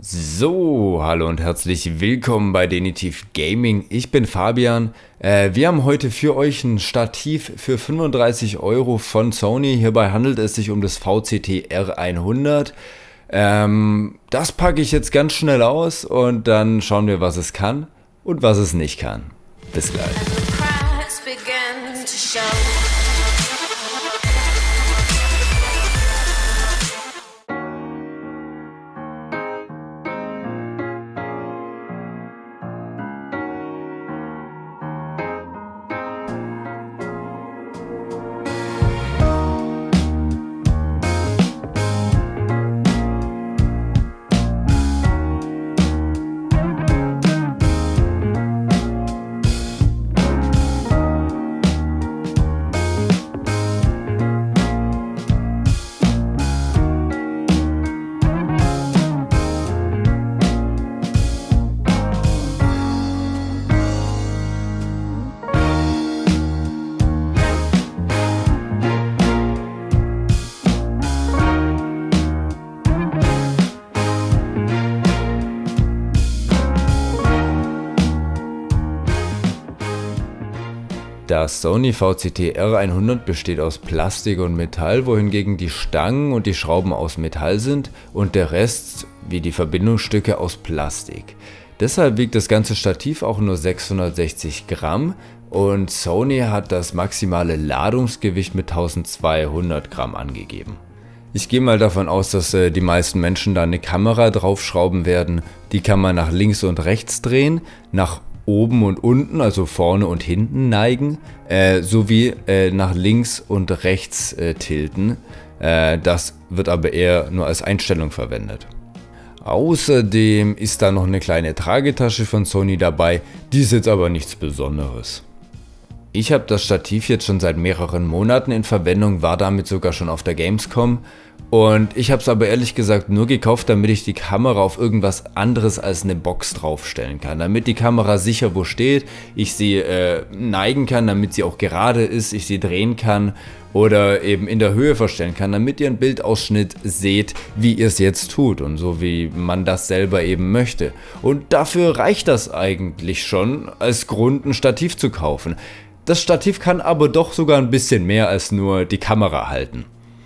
So, hallo und herzlich willkommen bei Denitiv Gaming. Ich bin Fabian. Wir haben heute für euch ein Stativ für 35 € von Sony. Hierbei handelt es sich um das VCT R100. Das packe ich jetzt ganz schnell aus und dann schauen wir, was es kann und was es nicht kann. Bis gleich. Das Sony VCT R100 besteht aus Plastik und Metall, wohingegen die Stangen und die Schrauben aus Metall sind und der Rest, wie die Verbindungsstücke, aus Plastik. Deshalb wiegt das ganze Stativ auch nur 660 Gramm und Sony hat das maximale Ladungsgewicht mit 1200 Gramm angegeben. Ich gehe mal davon aus, dass die meisten Menschen da eine Kamera draufschrauben werden. Die kann man nach links und rechts drehen, nach oben und unten, also vorne und hinten neigen, sowie nach links und rechts tilten. Das wird aber eher nur als Einstellung verwendet. Außerdem ist da noch eine kleine Tragetasche von Sony dabei, die ist jetzt aber nichts Besonderes. Ich habe das Stativ jetzt schon seit mehreren Monaten in Verwendung, war damit sogar schon auf der Gamescom. Und ich habe es aber ehrlich gesagt nur gekauft, damit ich die Kamera auf irgendwas anderes als eine Box draufstellen kann. Damit die Kamera sicher wo steht, ich sie neigen kann, damit sie auch gerade ist, ich sie drehen kann oder eben in der Höhe verstellen kann, damit ihr einen Bildausschnitt seht, wie ihr es jetzt tut und so wie man das selber eben möchte. Und dafür reicht das eigentlich schon als Grund, ein Stativ zu kaufen. Das Stativ kann aber doch sogar ein bisschen mehr als nur die Kamera halten.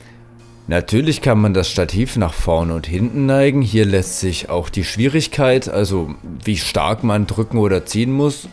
Natürlich kann man das Stativ nach vorne und hinten neigen, hier lässt sich auch die Schwierigkeit, also wie stark man drücken oder ziehen muss,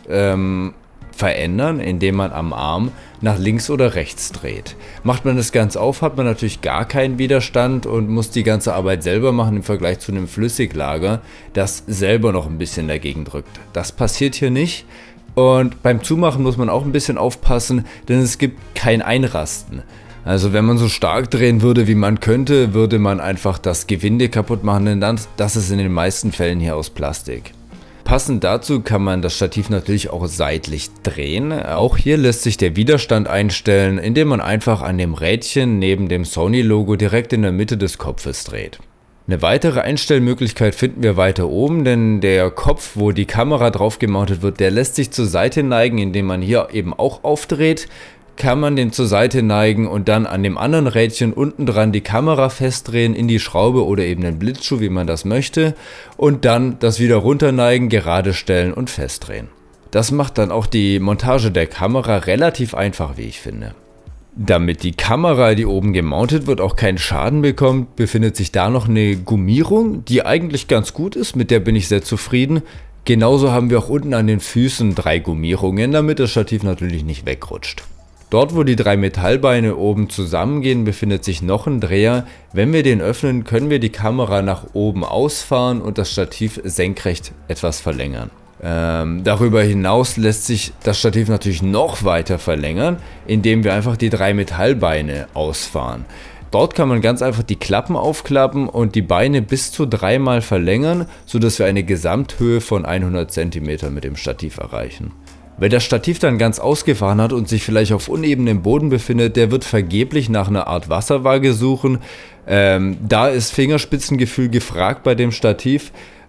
verändern, indem man am Arm nach links oder rechts dreht. Macht man das ganz auf, hat man natürlich gar keinen Widerstand und muss die ganze Arbeit selber machen im Vergleich zu einem Flüssiglager, das selber noch ein bisschen dagegen drückt. Das passiert hier nicht. Und beim Zumachen muss man auch ein bisschen aufpassen, denn es gibt kein Einrasten. Also wenn man so stark drehen würde, wie man könnte, würde man einfach das Gewinde kaputt machen, denn das ist in den meisten Fällen hier aus Plastik. Passend dazu kann man das Stativ natürlich auch seitlich drehen. Auch hier lässt sich der Widerstand einstellen, indem man einfach an dem Rädchen neben dem Sony-Logo direkt in der Mitte des Kopfes dreht. Eine weitere Einstellmöglichkeit finden wir weiter oben, denn der Kopf, wo die Kamera drauf gemountet wird, der lässt sich zur Seite neigen, indem man hier eben auch aufdreht. Kann man den zur Seite neigen und dann an dem anderen Rädchen unten dran die Kamera festdrehen in die Schraube oder eben den Blitzschuh, wie man das möchte, und dann das wieder runterneigen, gerade stellen und festdrehen. Das macht dann auch die Montage der Kamera relativ einfach, wie ich finde. Damit die Kamera, die oben gemountet wird, auch keinen Schaden bekommt, befindet sich da noch eine Gummierung, die eigentlich ganz gut ist, mit der bin ich sehr zufrieden. Genauso haben wir auch unten an den Füßen 3 Gummierungen, damit das Stativ natürlich nicht wegrutscht. Dort, wo die 3 Metallbeine oben zusammengehen, befindet sich noch ein Dreher. Wenn wir den öffnen, können wir die Kamera nach oben ausfahren und das Stativ senkrecht etwas verlängern. Darüber hinaus lässt sich das Stativ natürlich noch weiter verlängern, indem wir einfach die 3 Metallbeine ausfahren. Dort kann man ganz einfach die Klappen aufklappen und die Beine bis zu 3-mal verlängern, sodass wir eine Gesamthöhe von 100 cm mit dem Stativ erreichen. Wer das Stativ dann ganz ausgefahren hat und sich vielleicht auf unebenem Boden befindet, der wird vergeblich nach einer Art Wasserwaage suchen. Da ist Fingerspitzengefühl gefragt bei dem Stativ.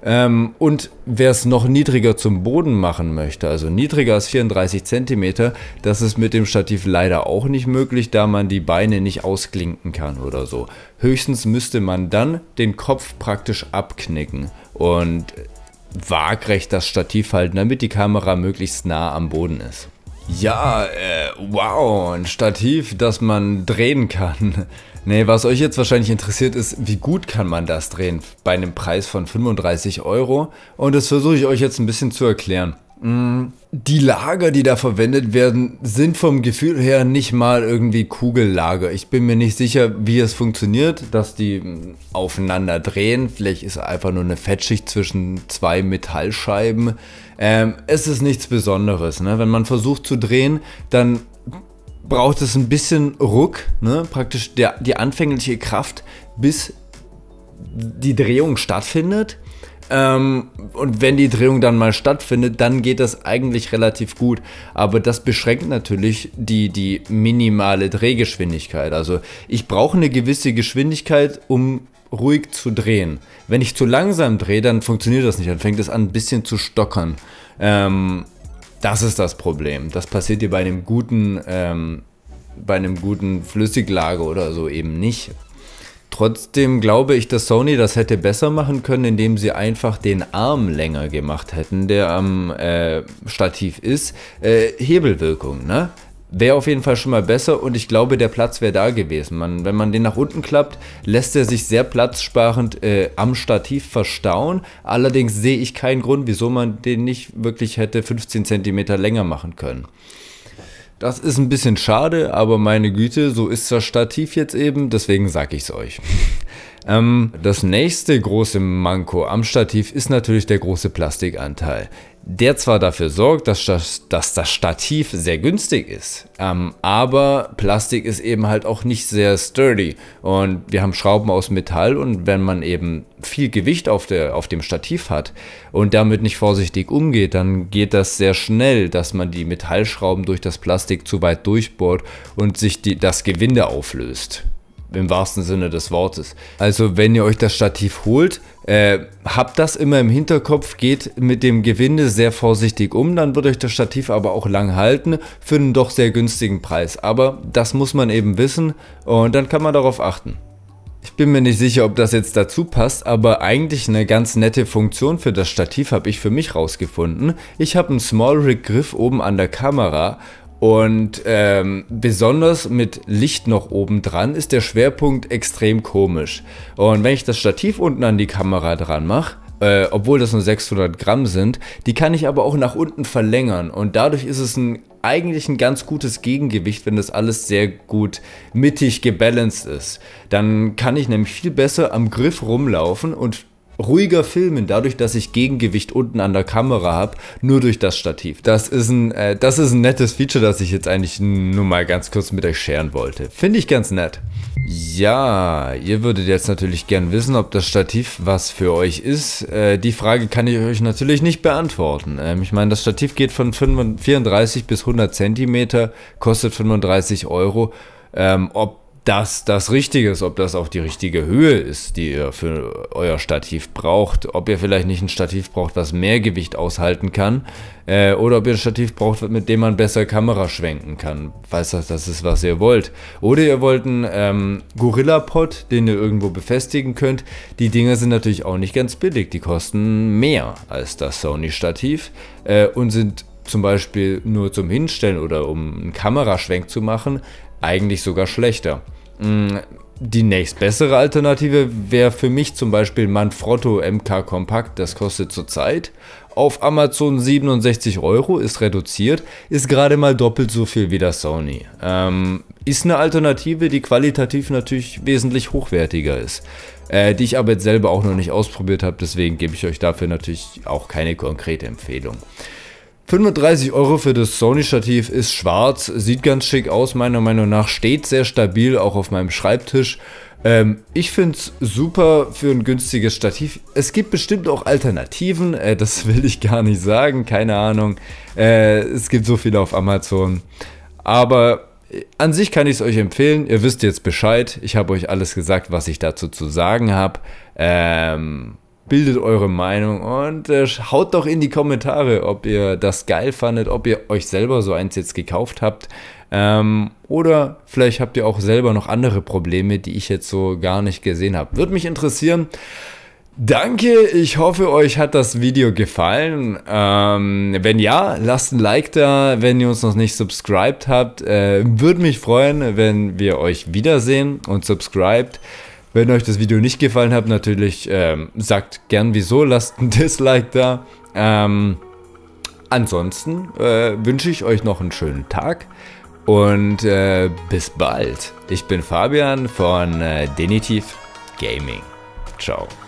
Und wer es noch niedriger zum Boden machen möchte, also niedriger als 34 cm, das ist mit dem Stativ leider auch nicht möglich, da man die Beine nicht ausklinken kann oder so. Höchstens müsste man dann den Kopf praktisch abknicken und waagrecht das Stativ halten, damit die Kamera möglichst nah am Boden ist. Ja, wow, ein Stativ, das man drehen kann. Nee, was euch jetzt wahrscheinlich interessiert ist, wie gut kann man das drehen bei einem Preis von 35 €? Und das versuche ich euch jetzt ein bisschen zu erklären. Die Lager, die da verwendet werden, sind vom Gefühl her nicht mal irgendwie Kugellager. Ich bin mir nicht sicher, wie es funktioniert, dass die aufeinander drehen. Vielleicht ist einfach nur eine Fettschicht zwischen zwei Metallscheiben. Es ist nichts Besonderes, ne? Wenn man versucht zu drehen, dann braucht es ein bisschen Ruck, ne? Praktisch die anfängliche Kraft, bis die Drehung stattfindet. Und wenn die Drehung dann mal stattfindet, dann geht das eigentlich relativ gut. Aber das beschränkt natürlich die minimale Drehgeschwindigkeit. Also ich brauche eine gewisse Geschwindigkeit, um ruhig zu drehen. Wenn ich zu langsam drehe, dann funktioniert das nicht. Dann fängt es an, ein bisschen zu stockern. Das ist das Problem. Das passiert dir bei einem guten Flüssiglager oder so eben nicht. Trotzdem glaube ich, dass Sony das hätte besser machen können, indem sie einfach den Arm länger gemacht hätten, der am Stativ ist. Hebelwirkung, ne? Wäre auf jeden Fall schon mal besser und ich glaube, der Platz wäre da gewesen. Wenn man den nach unten klappt, lässt er sich sehr platzsparend am Stativ verstauen. Allerdings sehe ich keinen Grund, wieso man den nicht wirklich hätte 15 cm länger machen können. Das ist ein bisschen schade, aber meine Güte, so ist das Stativ jetzt eben, deswegen sage ich es euch. Das nächste große Manko am Stativ ist natürlich der große Plastikanteil, der zwar dafür sorgt, dass das Stativ sehr günstig ist, aber Plastik ist eben halt auch nicht sehr sturdy und wir haben Schrauben aus Metall und wenn man eben viel Gewicht auf dem Stativ hat und damit nicht vorsichtig umgeht, dann geht das sehr schnell, dass man die Metallschrauben durch das Plastik zu weit durchbohrt und sich das Gewinde auflöst. Im wahrsten Sinne des Wortes. Also wenn ihr euch das Stativ holt, habt das immer im Hinterkopf, geht mit dem Gewinde sehr vorsichtig um, dann wird euch das Stativ aber auch lang halten für einen doch sehr günstigen Preis. Aber das muss man eben wissen und dann kann man darauf achten. Ich bin mir nicht sicher, ob das jetzt dazu passt, aber eigentlich eine ganz nette Funktion für das Stativ habe ich für mich rausgefunden. Ich habe einen Small Rig Griff oben an der Kamera. Und besonders mit Licht noch oben dran ist der Schwerpunkt extrem komisch. Und wenn ich das Stativ unten an die Kamera dran mache, obwohl das nur 600 Gramm sind, die kann ich aber auch nach unten verlängern. Und dadurch ist es eigentlich ein ganz gutes Gegengewicht, wenn das alles sehr gut mittig gebalanced ist. Dann kann ich nämlich viel besser am Griff rumlaufen und ruhiger filmen, dadurch, dass ich Gegengewicht unten an der Kamera habe, nur durch das Stativ. Das ist ein nettes Feature, das ich jetzt eigentlich nur mal ganz kurz mit euch sharen wollte. Finde ich ganz nett. Ja, ihr würdet jetzt natürlich gern wissen, ob das Stativ was für euch ist. Die Frage kann ich euch natürlich nicht beantworten. Ich meine, das Stativ geht von 34 bis 100 cm, kostet 35 €. Ob das Richtige ist, ob das auch die richtige Höhe ist, die ihr für euer Stativ braucht, ob ihr vielleicht nicht ein Stativ braucht, was mehr Gewicht aushalten kann, oder ob ihr ein Stativ braucht, mit dem man besser Kamera schwenken kann, falls das ist, was ihr wollt. Oder ihr wollt einen Gorilla-Pod, den ihr irgendwo befestigen könnt. Die Dinger sind natürlich auch nicht ganz billig, die kosten mehr als das Sony-Stativ und sind zum Beispiel nur zum Hinstellen oder um einen Kameraschwenk zu machen, eigentlich sogar schlechter. Die nächstbessere Alternative wäre für mich zum Beispiel Manfrotto MK Kompakt. Das kostet zurzeit auf Amazon 67 €, ist reduziert, ist gerade mal doppelt so viel wie das Sony. Ist eine Alternative, die qualitativ natürlich wesentlich hochwertiger ist, die ich aber jetzt selber auch noch nicht ausprobiert habe, deswegen gebe ich euch dafür natürlich auch keine konkrete Empfehlung. 35 € für das Sony-Stativ ist schwarz, sieht ganz schick aus, meiner Meinung nach, steht sehr stabil, auch auf meinem Schreibtisch. Ich finde es super für ein günstiges Stativ. Es gibt bestimmt auch Alternativen, das will ich gar nicht sagen, keine Ahnung. Es gibt so viele auf Amazon. Aber an sich kann ich es euch empfehlen, ihr wisst jetzt Bescheid. Ich habe euch alles gesagt, was ich dazu zu sagen habe. bildet eure Meinung und haut doch in die Kommentare, ob ihr das geil fandet, ob ihr euch selber so eins jetzt gekauft habt. Oder vielleicht habt ihr auch selber noch andere Probleme, die ich jetzt so gar nicht gesehen habe. Würde mich interessieren. Danke, ich hoffe, euch hat das Video gefallen. Wenn ja, lasst ein Like da, wenn ihr uns noch nicht subscribed habt. Würde mich freuen, wenn wir euch wiedersehen und subscribt. Wenn euch das Video nicht gefallen hat, natürlich sagt gern wieso, lasst ein Dislike da. Ansonsten wünsche ich euch noch einen schönen Tag und bis bald. Ich bin Fabian von Denitiv Gaming. Ciao.